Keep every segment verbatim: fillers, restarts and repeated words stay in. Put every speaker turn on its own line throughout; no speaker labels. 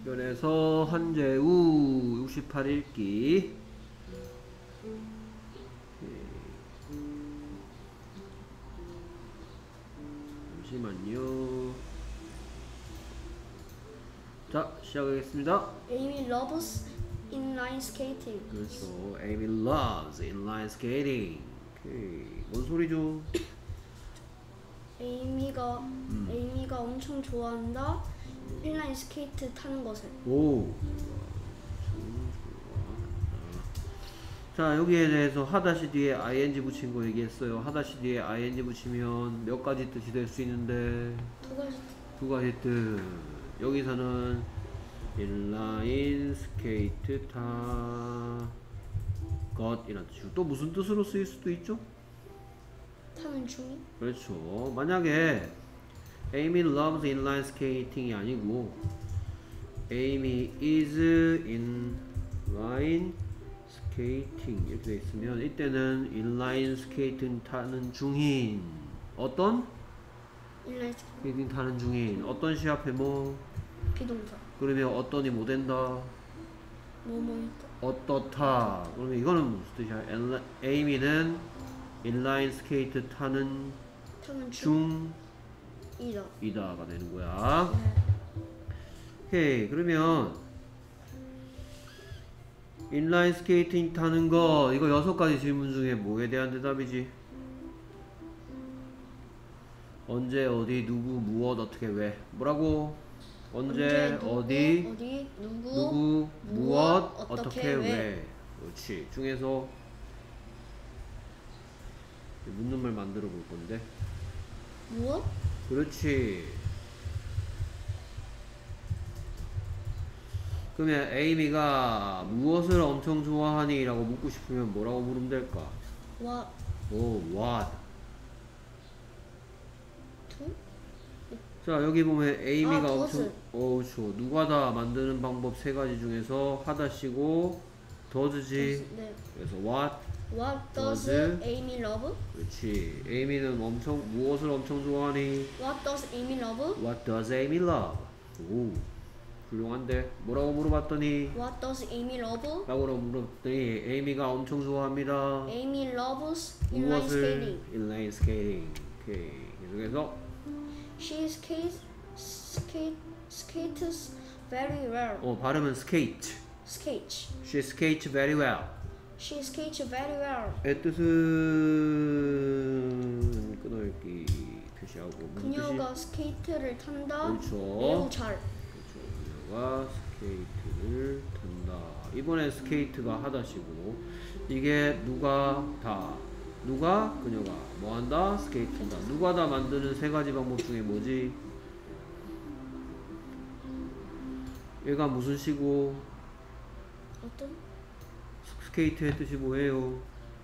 연에서 한재우 육십팔 읽기. 잠시만요. 자, 시작하겠습니다.
Amy loves inline skating.
그렇죠. Amy loves inline skating. 오케이. 뭔 소리죠?
에이미가
음.
에이미가 엄청 좋아한다. 인라인 스케이트 타는 것을.
오. 자, 여기에 대해서 하다시 뒤에 아이엔지 붙인 거 얘기했어요. 하다시 뒤에 아이엔지 붙이면 몇 가지 뜻이 될 수 있는데
두 가지.
두 가지 뜻. 여기서는 인라인 스케이트 타 것이라는 뜻이고, 또 무슨 뜻으로 쓰일 수도 있죠?
타는 중이.
그렇죠. 만약에 Amy loves inline skating이 아니고 Amy is inline skating 이렇게 돼 있으면 이때는 inline skating 타는 중인 어떤?
인라인
스케이팅 타는 중인 어떤 시 앞에 뭐?
비동사.
그러면 어떤이 뭐 된다?
뭐뭐 있다.
어떻다. 그러면 이거는 무슨 뜻이야? Amy는 인라인 스케이트 타는
타는 중.
중
이다.
이다가 되는 거야.
네.
오케이. 그러면 인라인 스케이팅 타는 거, 이거 여섯 가지 질문 중에 뭐에 대한 대답이지? 언제, 어디, 누구, 무엇, 어떻게, 왜? 뭐라고? 언제,
누구,
어디,
어디 누구,
누구, 무엇,
무엇,
어떻게,
어떻게,
왜?
왜?
그렇지. 중에서 묻는 말 만들어 볼 건데.
무엇?
그렇지. 그러면 에이미가 무엇을 엄청 좋아하니? 라고 묻고 싶으면 뭐라고 물으면 될까?
What?
오, what?
To?
자, 여기 보면 에이미가
아,
엄청,
does.
어, 죠 누가 다 만드는 방법 세 가지 중에서 하다시고 does지.
네.
그래서 what?
What does
does.
Amy love?
그렇지. 에이미는 엄청 무엇을 엄청 좋아하니?
What does Amy love?
What does Amy love? 오, 훌륭한데. 뭐라고 물어봤더니?
What does Amy love?
라고 물어봤더니 에이미가 엄청 좋아합니다.
Amy loves inline
무엇을?
skating.
inline skating. 오케이. 계속해서
She skates skate skates very well.
어, 발음은 skate.
Skates.
She skates very well.
She skates very well.
의 뜻은 끊어읽기 표시하고 무슨 뜻이?
그녀가 스케이트를 탄다.
그렇죠.
매우 잘.
그렇죠. 그녀가 스케이트를 탄다. 이번에 스케이트가 하다시고 이게 누가 다 누가 그녀가 뭐한다? 스케이트 탄다. 누가 다 만드는 세 가지 방법 중에 뭐지? 얘가 무슨 시고
어떤?
스케이트의 뜻이 뭐예요?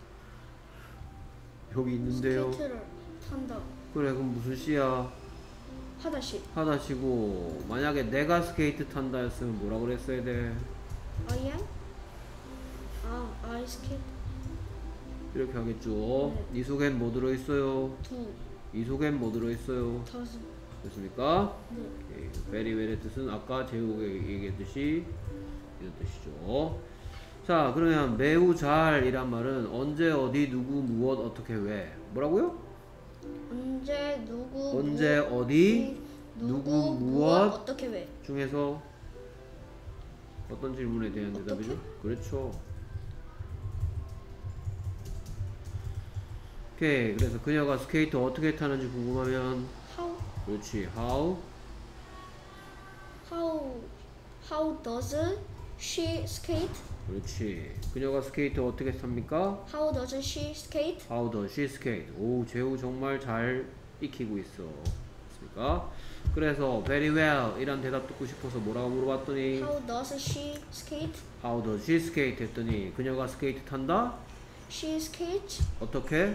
여기 있는데요.
스케이트를 탄다.
그래, 그럼 무슨 시야?
하다시.
하다시고 만약에 내가 스케이트 탄다 했으면 뭐라 그랬어야 돼?
I am? 아, I skate.
이렇게 하겠죠.
네.
이 속엔 뭐 들어있어요?
Do.
이 속엔 뭐 들어있어요?
Does.
됐습니까?
네.
오케이. very well의 뜻은 아까 제우가 얘기했듯이 이런 뜻이죠. 자, 그러면 매우 잘 이란 말은 언제, 어디, 누구, 무엇, 어떻게, 왜? 뭐라고요?
언제 누구
언제,
무엇,
어디,
누구,
누구,
무엇,
무엇,
어떻게 왜?
중에서 어떤 질문에 대한 대답이죠? 그렇죠. 오케이. 그래서 그녀가 스케이트 어떻게 타는지 궁금하면
How
그렇지. how
how how does she skate?
그렇지. 그녀가 스케이트 어떻게 탑니까?
How does she skate?
how does she skate? 오, 재우 정말 잘 익히고 있어. 맞습니까? 그래서 very well 이란 대답 듣고 싶어서 뭐라고 물어봤더니
How does she skate?
how does she skate 했더니 그녀가 스케이트 탄다?
She skates
어떻게?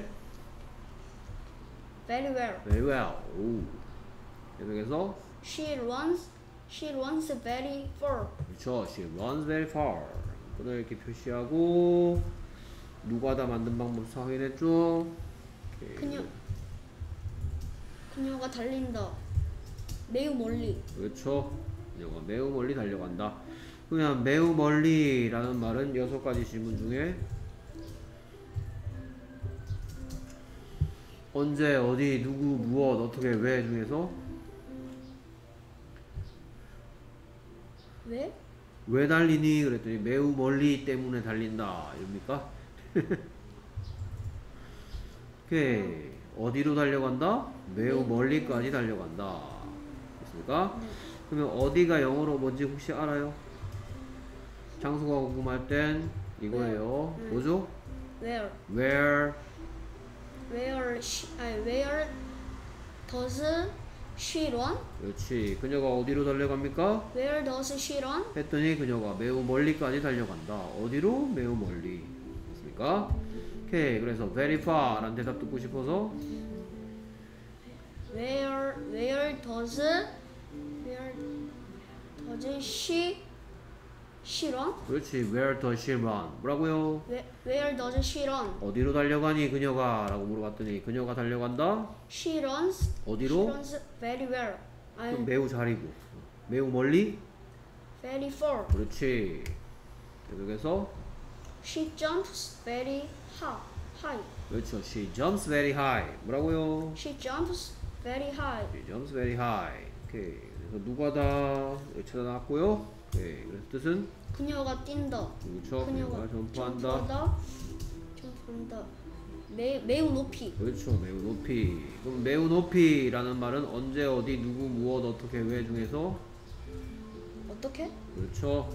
very well.
very well. 오. 계속해서
She runs she runs very far.
그렇죠. She runs very far. 이거를 이렇게 표시하고 누가 다 만든 방법 확인했죠? 오케이.
그녀 그녀가 달린다. 매우 멀리.
그렇죠. 그녀가 매우 멀리 달려간다. 그냥 매우 멀리라는 말은 여섯 가지 질문 중에 언제, 어디, 누구, 무엇, 어떻게, 왜 중에서
왜?
왜 달리니? 그랬더니 매우 멀리 때문에 달린다. 이럽니까? 오케이. 어디로 달려간다? 매우 멀리까지 달려간다. 됐습니까?
네.
그러면 어디가 영어로 뭔지 혹시 알아요? 장소가 궁금할 땐 이거예요.
네.
뭐죠?
Where?
Where?
Where she, 아니, where does she run?
그렇지. 그녀가 어디로 달려갑니까?
Where does she run?
했더니 그녀가 매우 멀리까지 달려간다. 어디로? 매우 멀리. 됐습니까? 오케이. 그래서 very far 라는 대답 듣고 싶어서
Where where does where does she she run?
그렇지. Where does she run? 뭐라고요?
Where, where does she run?
어디로 달려가니 그녀가? 라고 물어봤더니 그녀가 달려간다?
She runs.
어디로?
She runs very well.
그럼
아니,
매우 잘이고 매우 멀리?
very far.
그렇지. 계속해서
She jumps very high. High.
그렇죠. She jumps very high. 뭐라고요?
She jumps very high.
She jumps very high. 오케이. 그래서 누가다 여기 찾아놨고요. 오케이. 그래서 뜻은
그녀가 뛴다.
그렇죠.
그녀가
그녀가 점프한다.
점프한다. 점프한다. 매, 매우 높이.
그렇죠. 매우 높이. 그럼 매우 높이라는 말은 언제, 어디, 누구, 무엇, 어떻게, 왜 중에서
어떻게?
그렇죠.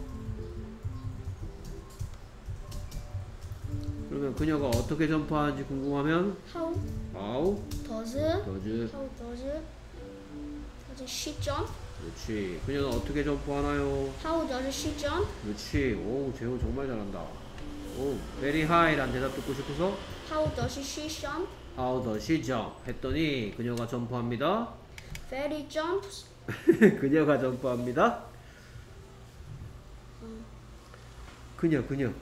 그러면 그녀가 어떻게 점프하는지 궁금하면
How
how
does
does
how does does she jump?
그렇지. 그녀는 어떻게 점프하나요?
How does she jump?
그렇지. 오, 재호 정말 잘한다. 오, very high라는 대답 듣고 싶어서
How does she jump?
how does she jump? 했더니 그녀가 점프합니다.
Very jumps.
그녀가 점프합니다. 그녀, 그녀.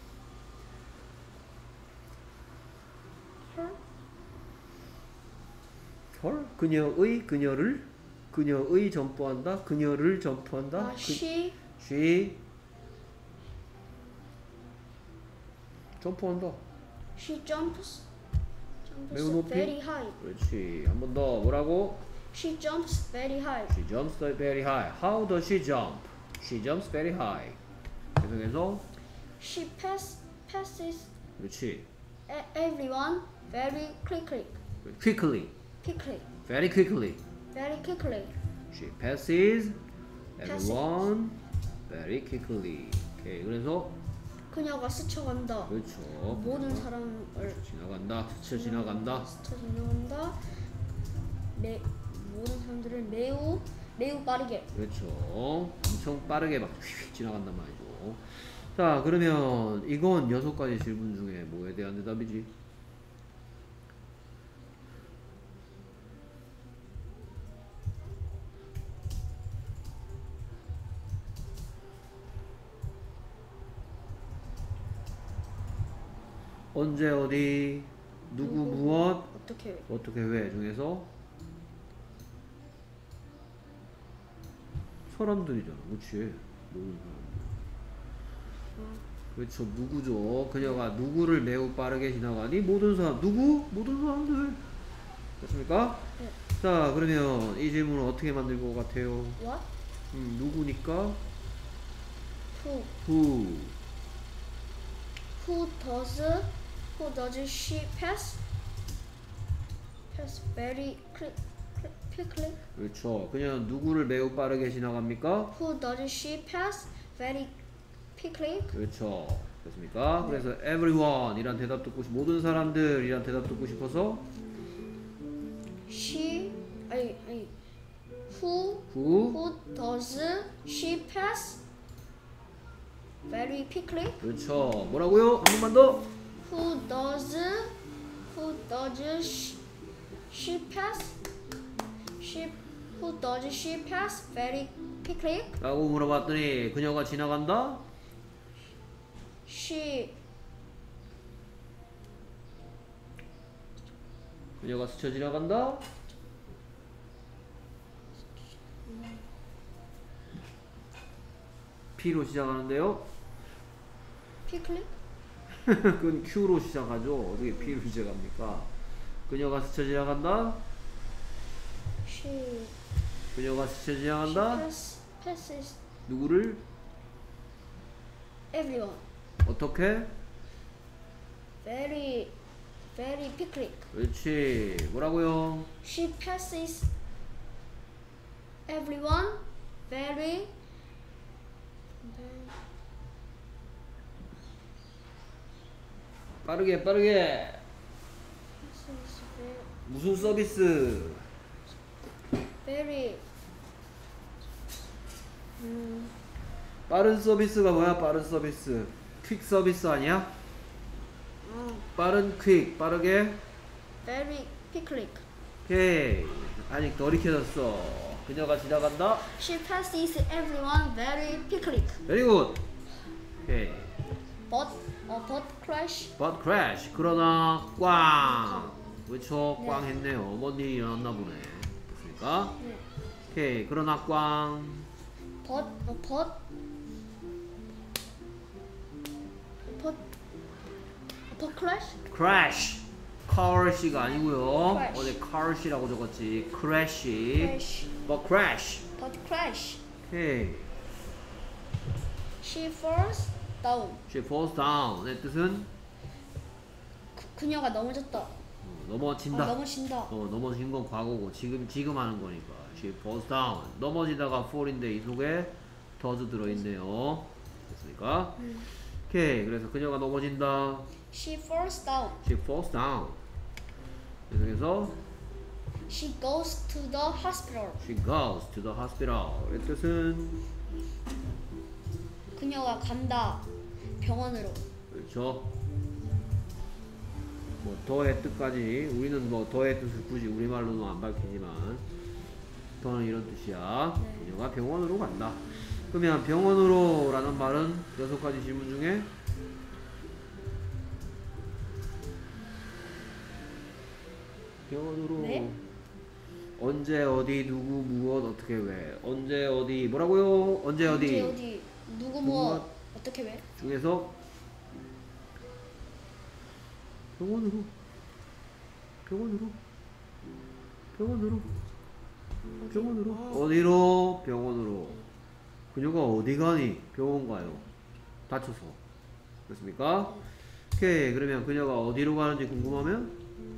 Her
헐? 그녀의, 그녀를, 그녀의 점프한다. 그녀를 점프한다.
uh,
그,
she
she 점프한다.
she jumps jumps
매우 높이?
very high.
그렇지. 한 번 더. 뭐라고?
She jumps very high.
She jumps very high. How does she jump? She jumps very high. 계속해서
She pass passes
그렇지.
e- everyone very quickly.
Quickly.
Quickly.
Very quickly.
Very quickly.
She passes everyone very quickly. 오케이. 그래서
그녀가 스쳐간다.
그렇죠.
모든 사람을
지나간다. 스쳐 지나간다.
스쳐 지나간다. 매 모든 사람들을 매우 매우 빠르게.
그렇죠. 엄청 빠르게 막 휙휙 지나간단 말이죠. 자, 그러면 이건 여섯 가지 질문 중에 뭐에 대한 대답이지? 언제, 어디, 누구,
누구,
무엇,
어떻게 왜?
어떻게, 왜 중에서 사람들이잖아. 그렇지. 모든 사람들. 그렇죠. 누구죠? 그녀가 누구를 매우 빠르게 지나가니? 모든 사람. 누구? 모든 사람들. 됐습니까?
네.
자, 그러면 이 질문을 어떻게 만들 것 같아요?
What?
음, 누구니까?
Who?
Who.
Who does who does she pass? Pass very quick, quickly.
그렇죠. 그녀는 누구를 매우 빠르게 지나갑니까?
Who does she pass very quickly?
그렇죠. 됐습니까? 그래서 everyone 이란 대답 듣고 싶, 모든 사람들 이란 대답 듣고 싶어서
She 아니 아니 Who
who.
who does she pass very quickly?
그렇죠. 뭐라고요? 한 번만 더.
Who does who does she, she pass? She who does she pass very quickly?
라고 물어봤더니 그녀가 지나간다?
She
그녀가 스쳐 지나간다? P로 시작하는데요.
피클릭?
그건 Q로 시작하죠. 어떻게 P로 시작합니까? 그녀가 스쳐 지나간다.
She
그녀가 스쳐
she
지나간다.
pass, passes
누구를?
everyone.
어떻게?
Very very picklick.
그렇지. 뭐라고요?
She passes everyone very very
빠르게 빠르게.
passes very,
무슨 서비스?
very 음,
빠른 서비스가 뭐야? 빠른 서비스. 퀵 서비스 아니야?
어,
빠른 퀵. 빠르게.
very picklick.
오케이. 아직 더 익혀졌어. 그녀가 지나간다.
She passes everyone very picklick.
Very good. 오케이.
But uh, but crash
But crash. 그러나 꽝. 그렇죠.
네.
꽝 했네요. 뭔 일이 일어났나 보네. 됐습니까?
네.
오케이. 그러나 꽝.
but uh, but but but crash
crash. crash가 아니고요.
Crash.
어제 crash라고 적었지. crash.
crash
But crash.
but crash.
오케이.
She falls down.
She falls down. 의 뜻은
그, 그녀가 넘어졌다.
어, 넘어진다.
아, 넘어진다.
어, 넘어진 건 과거고 지금 지금 하는 거니까. She falls down. 넘어지다가 fall인데 이 속에 does 들어있네요. 됐습니까?
음.
오케이. 그래서 그녀가 넘어진다.
She falls down.
She falls down. 계속해서
She goes to the hospital.
she goes to the hospital. 의 뜻은
그녀가 간다. 병원으로.
그렇죠. 뭐 더의 뜻까지 우리는 뭐 더의 뜻을 굳이 우리말로는 안 밝히지만 더는 이런 뜻이야.
네.
그녀가 병원으로 간다. 그러면 병원으로 라는 말은 여섯 가지 질문 중에 병원으로
네?
언제 어디 누구 무엇 어떻게 왜 언제 어디 뭐라고요? 언제 어디
언제 어디 누구 뭐 어떻게 왜?
중에서 병원으로 병원으로 병원으로 병원으로
아.
어디로 병원으로 그녀가 어디 가니 병원 가요 다쳐서 됐습니까? 오케이 그러면 그녀가 어디로 가는지 궁금하면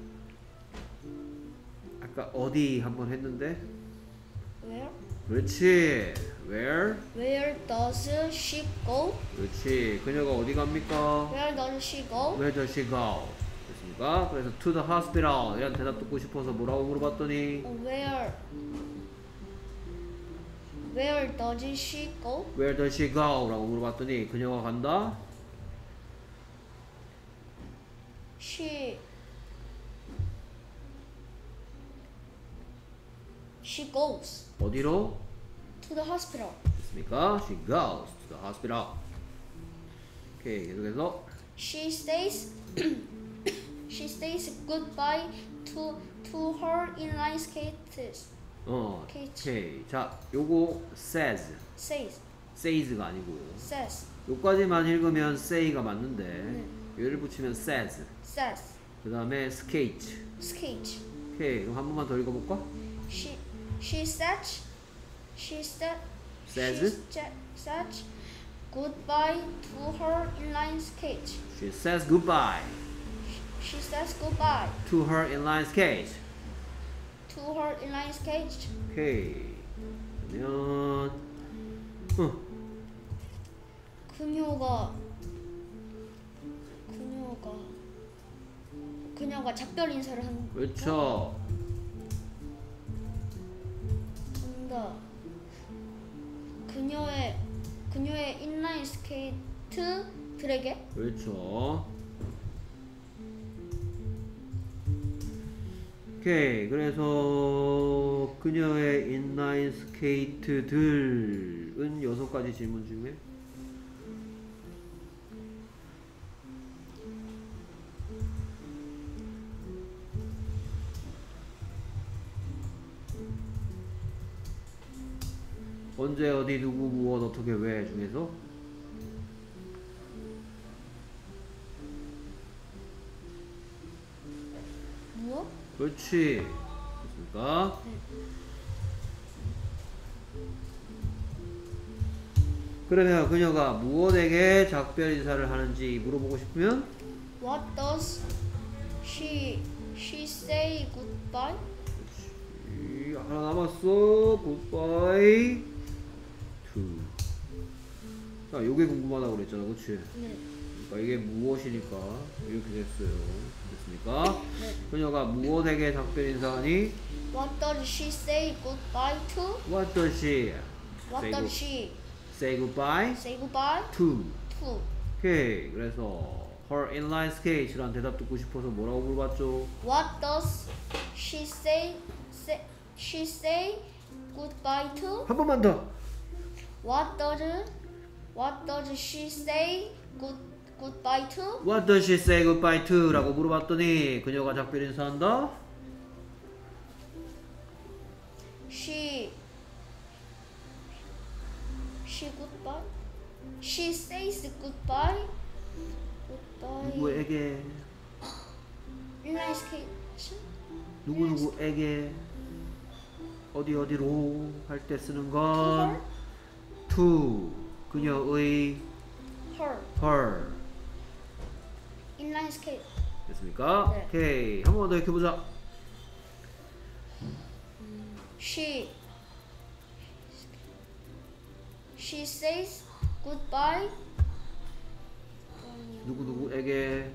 아까 어디 한번 했는데
Where?
그렇지 where
Where does she go?
그렇지 그녀가 어디 갑니까?
Where does she go?
Where does she go? 됐습니까? 그래서 to the hospital 이런 대답 듣고 싶어서 뭐라고 물어봤더니
Uh, Where? Where does she go?
Where does she go? 라고 물어봤더니 그녀가 간다?
She She goes
어디로?
to the hospital.
됐습니까? She goes to the hospital. 오케이 계속해서
She says she says goodbye to to her inline skates.
어
Kate.
오케이 자 요거 says
Says
says가 아니고요
says
요까지만 읽으면 say가 맞는데
네.
얘를 붙이면 says
says
그 다음에 skate
skate.
오케이 그럼 한 번만 더 읽어볼까?
She she says she said
Says?
she sa- says goodbye to her inline skate.
She says goodbye
She says goodbye
to her inline skate
to her inline skate.
오케이 그러면 어,
그녀가 그녀가 그녀가 작별 인사를 한
그렇죠
한다. 그녀의 그녀의 인라인 스케이트들에게
그렇죠 오케이 그래서 그녀의 인라인 스케이트들은 여섯 가지 질문 중에 언제 어디 누구 무엇 어떻게 왜 중에서
무엇?
그렇지. 됐습니까?
네.
그러면 그녀가 무엇에게 작별 인사를 하는지 물어보고 싶으면
What does she she say goodbye?
이, 하나 남았어. Goodbye to. 자, 요게 궁금하다고 그랬잖아, 그렇지?
네.
그러니까 이게 무엇이니까 이렇게 됐어요. 됐습니까?
네.
그녀가 무엇에게 작별 인사하니?
What does she say goodbye to?
What does she
What
say,
does
go-
she
say goodbye
say goodbye
to?
to?
오케이. 그래서 her inline skate라는 대답 듣고 싶어서 뭐라고 물어봤죠?
What does she say say she say goodbye to?
한 번만 더.
What does What does she say good goodbye to?
What does she say goodbye to? 라고 물어봤더니 그녀가 작별 인사한다.
She she goodbye. She says goodbye. Goodbye.
누구에게?
인라인 스케이트.
누구 누구에게? 어디 어디로 할 때 쓰는
To
건
her.
to 그녀의
Her.
her
인라인 스케이트.
됐습니까?
네.
오케이. 한 번 더 이렇게 보자.
She she says goodbye.
누구 누구에게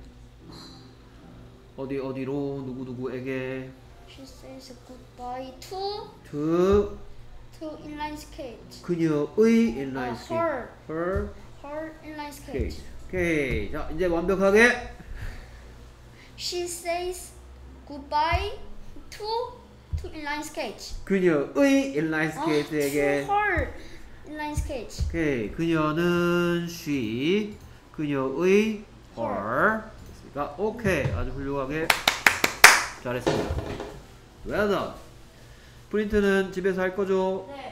어디 어디로 누구 누구에게
She says goodbye to
to
to inline skate.
그녀의 inline
아,
skate.
her.
her
Her inline skate.
skate. 오케이. 자, 이제 완벽하게
She says goodbye to to inline skate.
그녀의 inline
아,
skate에게
to her inline skate.
오케이. 그녀는 she 그녀의 her 됐습니까? 오케이. 아주 훌륭하게 잘했습니다. well done. 프린트는 집에서 할 거죠?
네.